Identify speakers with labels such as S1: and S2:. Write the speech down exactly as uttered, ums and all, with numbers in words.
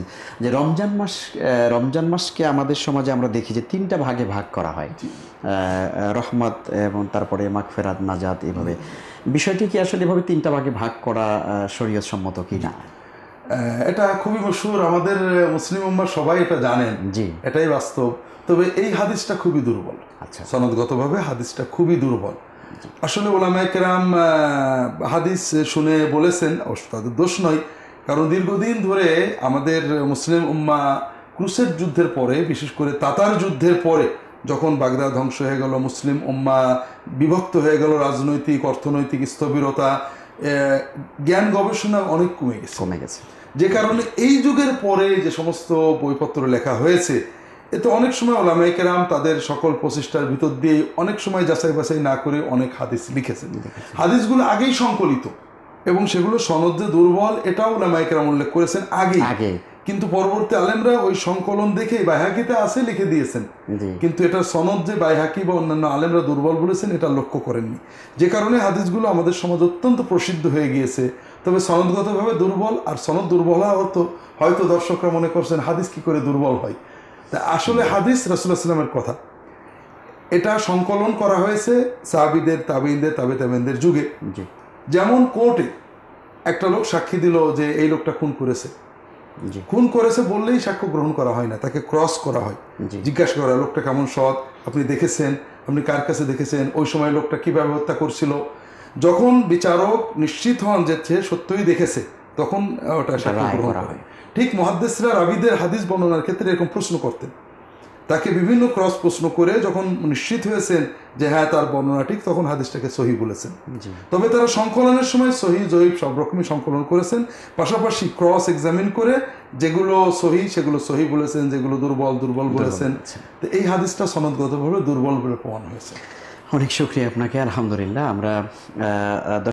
S1: যে রমজান মাস রমজান মাসকে আমাদের সমাজে আমরা দেখি যে তিনটা ভাগে ভাগ করা হয়, রহমত এবং তারপরে মাগফিরাত, নাজাত, এভাবে। বিষয়টি কি আসলে এভাবে তিনটা ভাগে ভাগ করা শরীয়ত সম্মত কি না?
S2: এটা খুবই মশহুর, আমাদের মুসলিম উম্মাহ সবাই এটা জানেন, জি, এটাই বাস্তব। তবে এই হাদিসটা খুবই দুর্বল। আচ্ছা, সনদগতভাবে হাদিসটা খুবই দুর্বল। আসলে উলামায়ে কেরাম হাদিস শুনে বলেছেন, অবশ্য তাদের দোষ নয়, কারণ দীর্ঘদিন ধরে আমাদের মুসলিম উম্মাহ ক্রুসেড যুদ্ধের পরে, বিশেষ করে তাতার যুদ্ধের পরে, যখন বাগদাদ ধ্বংস হয়ে গেল, মুসলিম উম্মাহ বিভক্ত হয়ে গেল, রাজনৈতিক অর্থনৈতিক স্থবিরতা, জ্ঞান গবেষণা অনেক কমে গেছে
S1: কমে গেছে
S2: যে কারণে এই যুগের পরে যে সমস্ত বইপত্র লেখা হয়েছে, এতে অনেক সময় উলামায়ে কেরাম তাদের সকল প্রচেষ্টার ভিতর দিয়ে অনেক সময় যাচাই বাছাই না করে অনেক হাদিস লিখেছেন। হাদিসগুলো আগেই সংকলিত এবং সেগুলো সনদ যে দুর্বল এটাও উলামায়ে কেরাম উল্লেখ করেছেন আগে আগে কিন্তু পরবর্তী আলেমরা ওই সংকলন দেখে বাইহাকিতে আছে লিখে দিয়েছেন, কিন্তু এটা সনদ যে বাইহাকি বা অন্যান্য আলেমরা দুর্বল বলেছেন এটা লক্ষ্য করেননি, যে কারণে হাদিসগুলো আমাদের সমাজ অত্যন্ত প্রসিদ্ধ হয়ে গিয়েছে। তবে সনদগতভাবে দুর্বল, আর সনদ দুর্বল হওয়া হতো হয়তো দর্শকরা মনে করছেন হাদিস কি করে দুর্বল হয়। তা আসলে হাদিস রাসূলুল্লাহ সাল্লাল্লাহু আলাইহি ওয়াসাল্লামের কথা, এটা সংকলন করা হয়েছে সাহাবীদের, তাবেঈনদের, তাবে তাবেঈনদের যুগে। যেমন কোর্টে একটা লোক সাক্ষী দিল যে এই লোকটা খুন করেছে, খুন করেছে বললেই সাক্ষ্য গ্রহণ করা হয় না, তাকে ক্রস করা হয়, জিজ্ঞাসা করা লোকটা কেমন সৎ, আপনি দেখেছেন, আপনি কার কাছে দেখেছেন, ওই সময় লোকটা কিভাবে হত্যা করছিল। যখন বিচারক নিশ্চিত হন যে সে সত্যই দেখেছে, তখন ওটা সাক্ষ্য গ্রহণ করা হয়। ঠিক মুহাদ্দিসরা রাবীদের হাদিস বর্ণনার ক্ষেত্রে এরকম প্রশ্ন করতেন, তাকে বিভিন্ন ক্রস প্রশ্ন করে যখন নিশ্চিত হয়েছেন যে হ্যাঁ তার বর্ণনা ঠিক, তখন হাদিসটাকে সহি বলেছেন। তবে তারা সংকলনের সময় সহি জয়ীফ সব রকমই সংকলন করেছেন, পাশাপাশি ক্রস এক্সামিন করে যেগুলো সহি সেগুলো সহি বলেছেন, যেগুলো দুর্বল দুর্বল বলেছেন। তো এই হাদিসটা সনদগতভাবে দুর্বল বলে প্রমাণ হয়েছে।
S1: অনেক শুকরিয়া আপনাকে, আলহামদুলিল্লাহ। আমরা